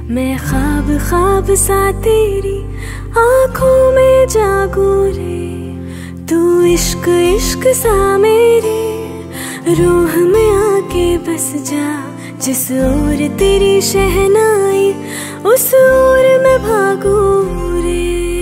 मैं ख्वाब ख्वाब सा तेरी आंखों में जागू रे। तू इश्क इश्क सा मेरी रूह में आके बस जा। जिस ओर तेरी शहनाई उस ओर मैं भागू रे।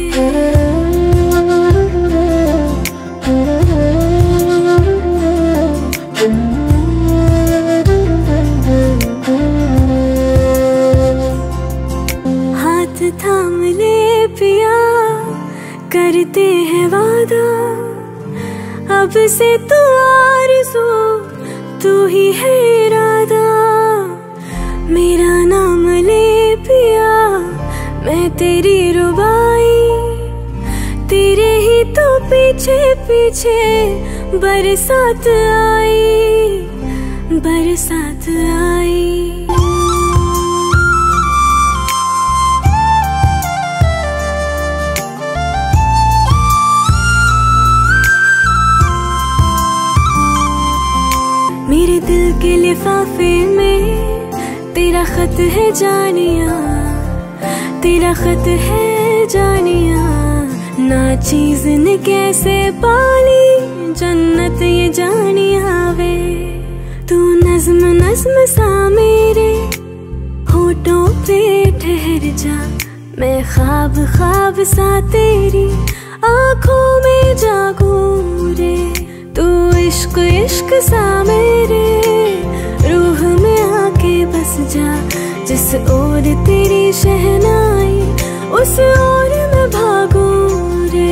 हाथ थाम ले पिया करते हैं वादा, अब से तू आरज़ू तू ही है इरादा। मेरा नाम ले पिया मैं तेरी रुबाई, तेरे ही तो पीछे पीछे बरसात आई, बरसात आई। मेरे दिल के लिफाफे में तेरा खत है जानिया, तेरा खत है जानिया। ना चीज ने कैसे पाली जन्नत ये जानिया वे। तू नज्म नज्म सा मेरे होठों पे ठहर जा। मैं ख्वाब ख्वाब सा तेरी आंखों में जागू रे। तू इश्क इश्क सा मेरे रूह में आके बस जा। जिस ओर तेरी शहनाई उस ओर मैं भागू रे।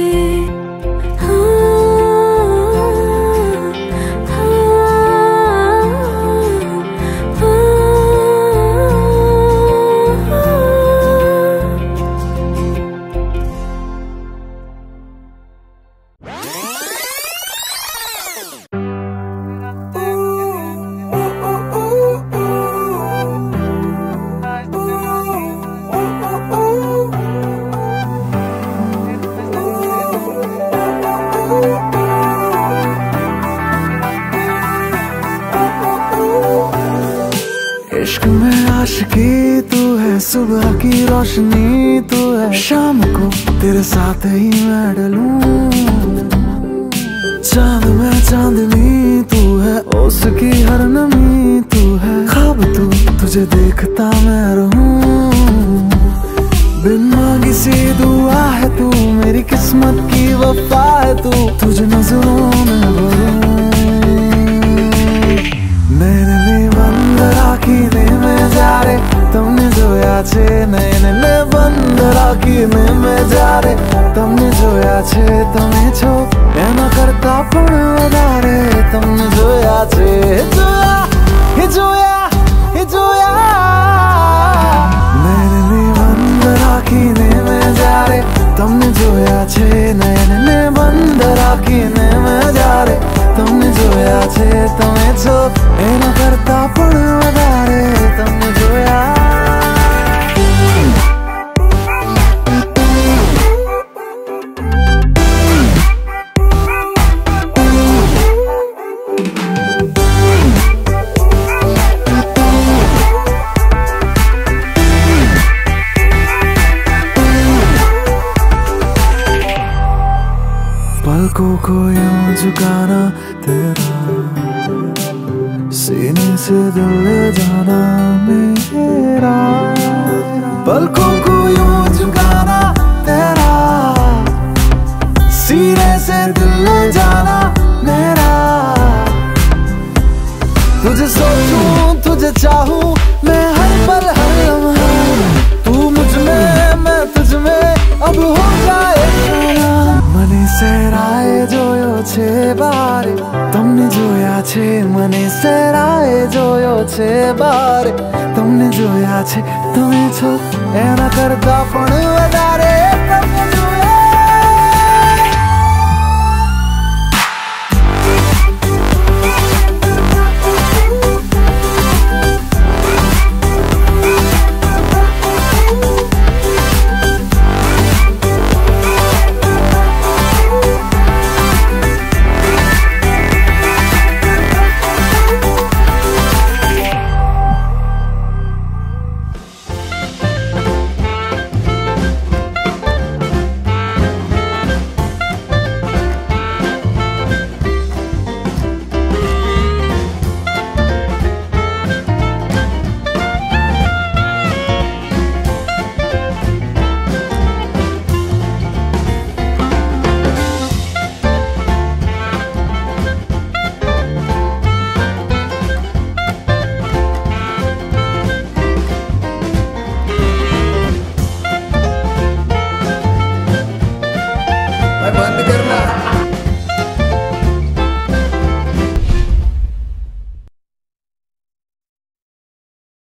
इश्क में आशिकी तू है, सुबह की रोशनी तू है। शाम को तेरे साथ ही मैं डलूं। चांद में चांदनी तू है, उसकी हर नमी तू है। ख्वाब तू तुझे देखता मैं रहूं। बिन मांगी सी दुआ है तू, मेरी किस्मत की वफा है तू। तुझे नजरों में भरूं। नैने बंद राखीने में जा रे તમને જોયા છે। નૈને બંધ રાખીને મેં જ્યારે તમને જોયા છે। તમે છો એના કરતા પણ વધારે તમને જોયા છે। જોયા હે જોયા હે જોયા। નૈને બંધ રાખીને મેં જ્યારે તમને જોયા છે। નૈને બંધ રાખીને મેં જ્યારે તમને જોયા છે। તમે છો એના કરતા પણ વધારે તમને જોયા। पलकों को यूं झुकाना तेरा, सीने से दिल ले जाना मेरा। पलकों को यूं झुकाना तेरा, सीने से दिल ले जाना मेरा। तुझे सोचूं तुझे चाहूं मैं हर पल हर लम्हा। तू मुझ में मैं तुझ में अब हो जाए खाना। મને સેરાએ જોયો છે બારે તમને જોયા છે। મને સેરાએ જોયો છે બારે તમને જોયા છે। તમે છો એના કરતા પણ વધારે।